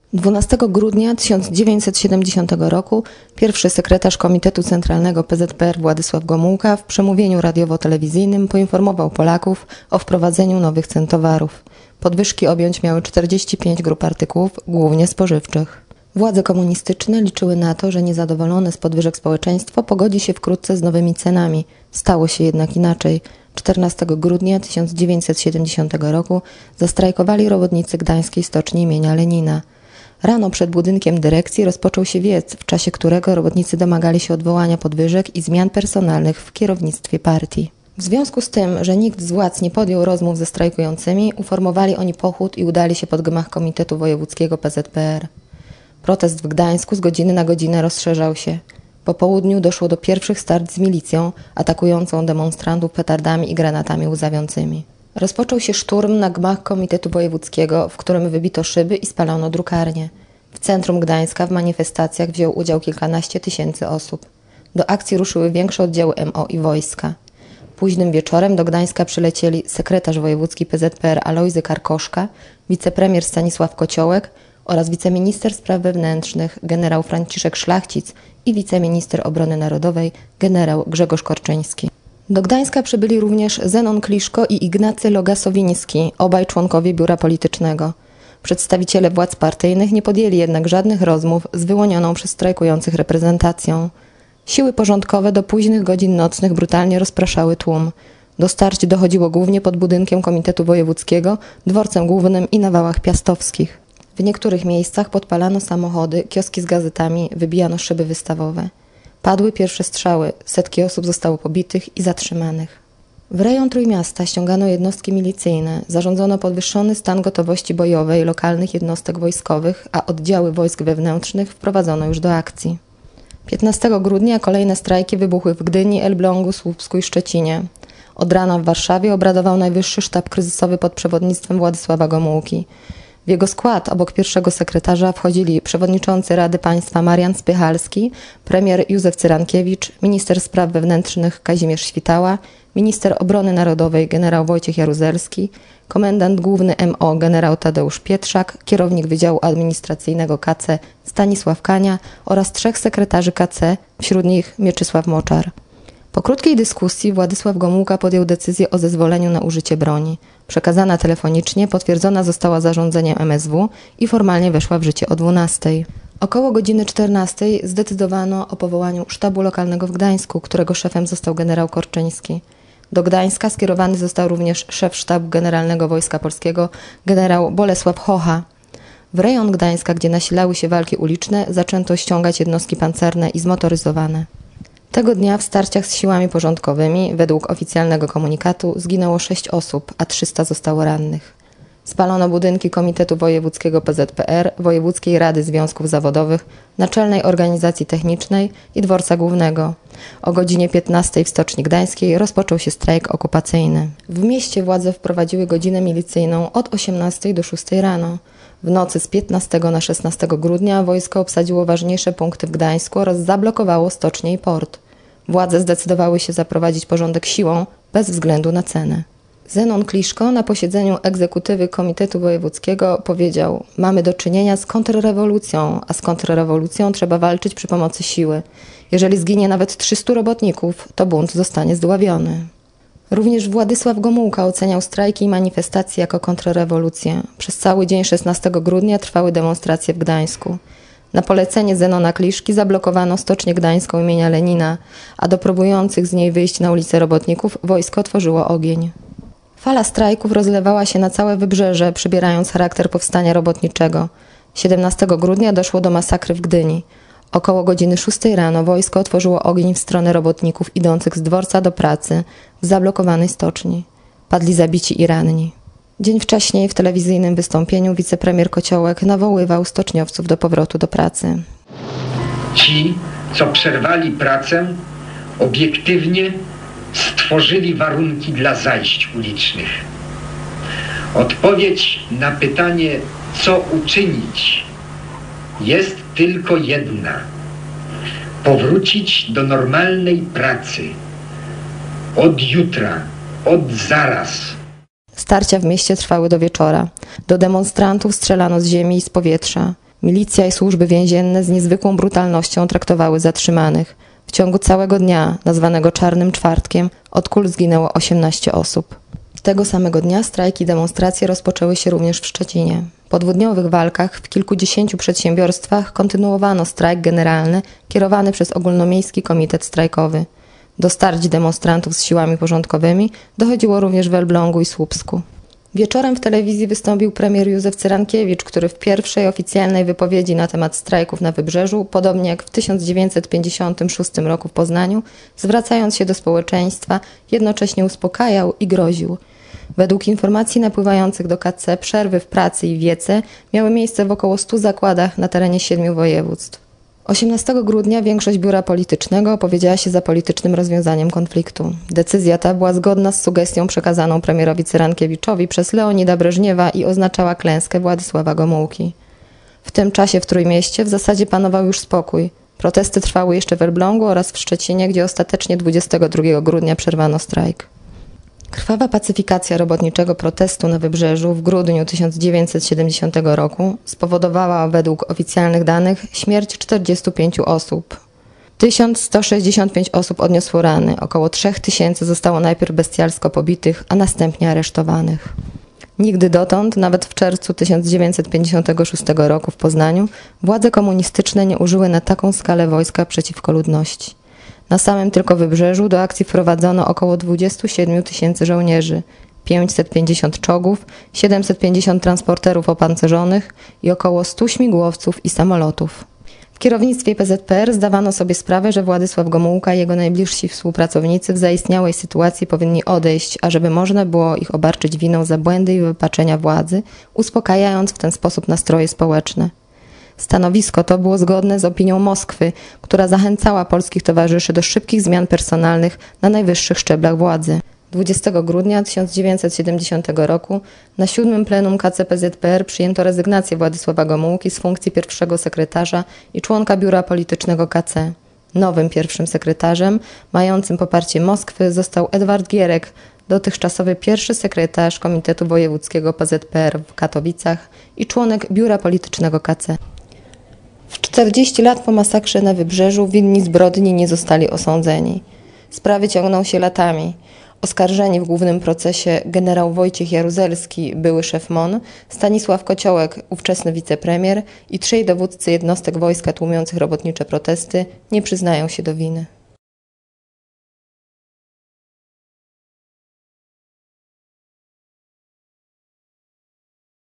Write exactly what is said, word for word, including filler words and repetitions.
dwunastego grudnia tysiąc dziewięćset siedemdziesiątego roku pierwszy sekretarz Komitetu Centralnego P Z P R Władysław Gomułka w przemówieniu radiowo-telewizyjnym poinformował Polaków o wprowadzeniu nowych cen towarów. Podwyżki objąć miały czterdzieści pięć grup artykułów, głównie spożywczych. Władze komunistyczne liczyły na to, że niezadowolone z podwyżek społeczeństwo pogodzi się wkrótce z nowymi cenami. Stało się jednak inaczej. czternastego grudnia tysiąc dziewięćset siedemdziesiątego roku zastrajkowali robotnicy Gdańskiej Stoczni imienia Lenina. Rano przed budynkiem dyrekcji rozpoczął się wiec, w czasie którego robotnicy domagali się odwołania podwyżek i zmian personalnych w kierownictwie partii. W związku z tym, że nikt z władz nie podjął rozmów ze strajkującymi, uformowali oni pochód i udali się pod gmach Komitetu Wojewódzkiego P Z P R. Protest w Gdańsku z godziny na godzinę rozszerzał się. Po południu doszło do pierwszych starć z milicją, atakującą demonstrantów petardami i granatami łzawiącymi. Rozpoczął się szturm na gmach Komitetu Wojewódzkiego, w którym wybito szyby i spalono drukarnie. W centrum Gdańska w manifestacjach wziął udział kilkanaście tysięcy osób. Do akcji ruszyły większe oddziały M O i wojska. Późnym wieczorem do Gdańska przylecieli sekretarz wojewódzki P Z P R Alojzy Karkoszka, wicepremier Stanisław Kociołek oraz wiceminister spraw wewnętrznych generał Franciszek Szlachcic i wiceminister obrony narodowej generał Grzegorz Korczyński. Do Gdańska przybyli również Zenon Kliszko i Ignacy Loga-Sowiński, obaj członkowie biura politycznego. Przedstawiciele władz partyjnych nie podjęli jednak żadnych rozmów z wyłonioną przez strajkujących reprezentacją. Siły porządkowe do późnych godzin nocnych brutalnie rozpraszały tłum. Do starć dochodziło głównie pod budynkiem Komitetu Wojewódzkiego, dworcem głównym i na wałach piastowskich. W niektórych miejscach podpalano samochody, kioski z gazetami, wybijano szyby wystawowe. Padły pierwsze strzały, setki osób zostało pobitych i zatrzymanych. W rejon Trójmiasta ściągano jednostki milicyjne, zarządzono podwyższony stan gotowości bojowej lokalnych jednostek wojskowych, a oddziały wojsk wewnętrznych wprowadzono już do akcji. piętnastego grudnia kolejne strajki wybuchły w Gdyni, Elblągu, Słupsku i Szczecinie. Od rana w Warszawie obradował Najwyższy Sztab Kryzysowy pod przewodnictwem Władysława Gomułki. W jego skład obok pierwszego sekretarza wchodzili przewodniczący Rady Państwa Marian Spychalski, premier Józef Cyrankiewicz, minister spraw wewnętrznych Kazimierz Świtała, minister obrony narodowej generał Wojciech Jaruzelski, komendant główny M O generał Tadeusz Pietrzak, kierownik Wydziału Administracyjnego K C Stanisław Kania oraz trzech sekretarzy K C, wśród nich Mieczysław Moczar. Po krótkiej dyskusji Władysław Gomułka podjął decyzję o zezwoleniu na użycie broni. Przekazana telefonicznie, potwierdzona została zarządzeniem M S W i formalnie weszła w życie o dwunastej. Około godziny czternastej zdecydowano o powołaniu sztabu lokalnego w Gdańsku, którego szefem został generał Korczyński. Do Gdańska skierowany został również szef sztabu generalnego Wojska Polskiego, generał Bolesław Hocha. W rejon Gdańska, gdzie nasilały się walki uliczne, zaczęto ściągać jednostki pancerne i zmotoryzowane. Tego dnia w starciach z siłami porządkowymi, według oficjalnego komunikatu, zginęło sześć osób, a trzysta zostało rannych. Spalono budynki Komitetu Wojewódzkiego P Z P R, Wojewódzkiej Rady Związków Zawodowych, Naczelnej Organizacji Technicznej i Dworca Głównego. O godzinie piętnastej w Stoczni Gdańskiej rozpoczął się strajk okupacyjny. W mieście władze wprowadziły godzinę milicyjną od osiemnastej do szóstej rano. W nocy z piętnastego na szesnastego grudnia wojsko obsadziło ważniejsze punkty w Gdańsku oraz zablokowało stocznię i port. Władze zdecydowały się zaprowadzić porządek siłą, bez względu na cenę. Zenon Kliszko na posiedzeniu egzekutywy Komitetu Wojewódzkiego powiedział: mamy do czynienia z kontrrewolucją, a z kontrrewolucją trzeba walczyć przy pomocy siły. Jeżeli zginie nawet trzystu robotników, to bunt zostanie zdławiony. Również Władysław Gomułka oceniał strajki i manifestacje jako kontrrewolucję. Przez cały dzień szesnastego grudnia trwały demonstracje w Gdańsku. Na polecenie Zenona Kliszki zablokowano Stocznię Gdańską imienia Lenina, a do próbujących z niej wyjść na ulicę robotników wojsko otworzyło ogień. Fala strajków rozlewała się na całe wybrzeże, przybierając charakter powstania robotniczego. siedemnastego grudnia doszło do masakry w Gdyni. Około godziny szóstej rano wojsko otworzyło ogień w stronę robotników idących z dworca do pracy w zablokowanej stoczni. Padli zabici i ranni. Dzień wcześniej w telewizyjnym wystąpieniu wicepremier Kociołek nawoływał stoczniowców do powrotu do pracy. Ci, co przerwali pracę, obiektywnie stworzyli warunki dla zajść ulicznych. Odpowiedź na pytanie, co uczynić, jest tylko jedna. Powrócić do normalnej pracy. Od jutra, od zaraz. Starcia w mieście trwały do wieczora. Do demonstrantów strzelano z ziemi i z powietrza. Milicja i służby więzienne z niezwykłą brutalnością traktowały zatrzymanych. W ciągu całego dnia, nazwanego Czarnym Czwartkiem, od kul zginęło osiemnaście osób. Tego samego dnia strajki i demonstracje rozpoczęły się również w Szczecinie. Po dwudniowych walkach w kilkudziesięciu przedsiębiorstwach kontynuowano strajk generalny kierowany przez Ogólnomiejski Komitet Strajkowy. Do starć demonstrantów z siłami porządkowymi dochodziło również w Elblągu i Słupsku. Wieczorem w telewizji wystąpił premier Józef Cyrankiewicz, który w pierwszej oficjalnej wypowiedzi na temat strajków na Wybrzeżu, podobnie jak w tysiąc dziewięćset pięćdziesiątym szóstym roku w Poznaniu, zwracając się do społeczeństwa, jednocześnie uspokajał i groził. Według informacji napływających do K C przerwy w pracy i wiece miały miejsce w około stu zakładach na terenie siedmiu województw. osiemnastego grudnia większość biura politycznego opowiedziała się za politycznym rozwiązaniem konfliktu. Decyzja ta była zgodna z sugestią przekazaną premierowi Cyrankiewiczowi przez Leonida Breżniewa i oznaczała klęskę Władysława Gomułki. W tym czasie w Trójmieście w zasadzie panował już spokój. Protesty trwały jeszcze w Elblągu oraz w Szczecinie, gdzie ostatecznie dwudziestego drugiego grudnia przerwano strajk. Krwawa pacyfikacja robotniczego protestu na Wybrzeżu w grudniu tysiąc dziewięćset siedemdziesiątego roku spowodowała według oficjalnych danych śmierć czterdziestu pięciu osób. tysiąc sto sześćdziesiąt pięć osób odniosło rany, około trzech tysięcy zostało najpierw bestialsko pobitych, a następnie aresztowanych. Nigdy dotąd, nawet w czerwcu tysiąc dziewięćset pięćdziesiątego szóstego roku w Poznaniu, władze komunistyczne nie użyły na taką skalę wojska przeciwko ludności. Na samym tylko Wybrzeżu do akcji wprowadzono około dwudziestu siedmiu tysięcy żołnierzy, pięćset pięćdziesiąt czołgów, siedemset pięćdziesiąt transporterów opancerzonych i około stu śmigłowców i samolotów. W kierownictwie P Z P R zdawano sobie sprawę, że Władysław Gomułka i jego najbliżsi współpracownicy w zaistniałej sytuacji powinni odejść, ażeby można było ich obarczyć winą za błędy i wypaczenia władzy, uspokajając w ten sposób nastroje społeczne. Stanowisko to było zgodne z opinią Moskwy, która zachęcała polskich towarzyszy do szybkich zmian personalnych na najwyższych szczeblach władzy. dwudziestego grudnia tysiąc dziewięćset siedemdziesiątego roku na siódmym plenum K C P Z P R przyjęto rezygnację Władysława Gomułki z funkcji pierwszego sekretarza i członka biura politycznego K C. Nowym pierwszym sekretarzem, mającym poparcie Moskwy, został Edward Gierek, dotychczasowy pierwszy sekretarz Komitetu Wojewódzkiego P Z P R w Katowicach i członek biura politycznego K C. W czterdzieści lat po masakrze na Wybrzeżu winni zbrodni nie zostali osądzeni. Sprawy ciągną się latami. Oskarżeni w głównym procesie generał Wojciech Jaruzelski, były szef M O N, Stanisław Kociołek, ówczesny wicepremier i trzej dowódcy jednostek wojska tłumiących robotnicze protesty nie przyznają się do winy.